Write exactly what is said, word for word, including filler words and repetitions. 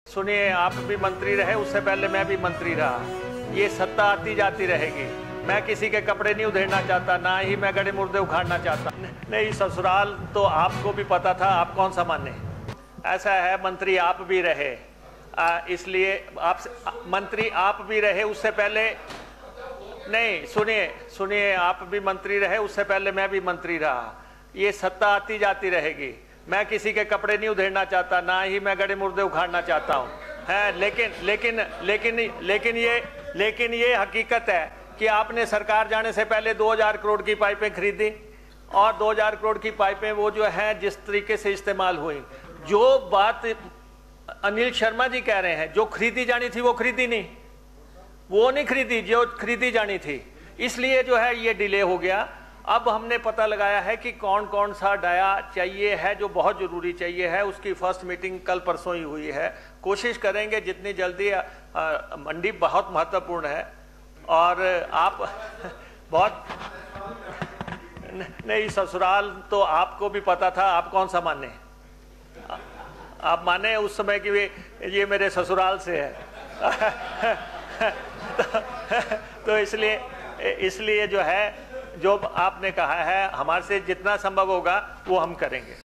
सुनिए, आप भी मंत्री रहे, उससे पहले मैं भी मंत्री रहा। ये सत्ता आती जाती रहेगी। मैं किसी के कपड़े नहीं उधेड़ना चाहता, ना ही मैं गड़े मुर्दे उखाड़ना चाहता। नहीं, ससुराल तो आपको भी पता था, आप कौन सा माने। ऐसा है, मंत्री आप भी रहे, आ, इसलिए आप मंत्री आप भी रहे, उससे पहले नहीं। सुनिए सुनिए आप भी मंत्री रहे, उससे पहले मैं भी मंत्री रहा। ये सत्ता आती जाती रहेगी। मैं किसी के कपड़े नहीं उधेड़ना चाहता, ना ही मैं गड़े मुर्दे उखाड़ना चाहता हूँ है लेकिन लेकिन लेकिन लेकिन ये लेकिन ये हकीकत है कि आपने सरकार जाने से पहले दो हज़ार करोड़ की पाइपें खरीदी और दो हज़ार करोड़ की पाइपें वो जो है जिस तरीके से इस्तेमाल हुई, जो बात अनिल शर्मा जी कह रहे हैं, जो खरीदी जानी थी वो खरीदी नहीं, वो नहीं खरीदी जो खरीदी जानी थी, इसलिए जो है ये डिले हो गया। अब हमने पता लगाया है कि कौन कौन सा डाया चाहिए है, जो बहुत ज़रूरी चाहिए है। उसकी फर्स्ट मीटिंग कल परसों ही हुई है। कोशिश करेंगे जितनी जल्दी। मंडी बहुत महत्वपूर्ण है और आप बहुत नहीं, ससुराल तो आपको भी पता था, आप कौन सा माने। आप माने उस समय कि ये मेरे ससुराल से है तो, तो इसलिए इसलिए जो है, जो आपने कहा है, हमारे से जितना संभव होगा वो हम करेंगे।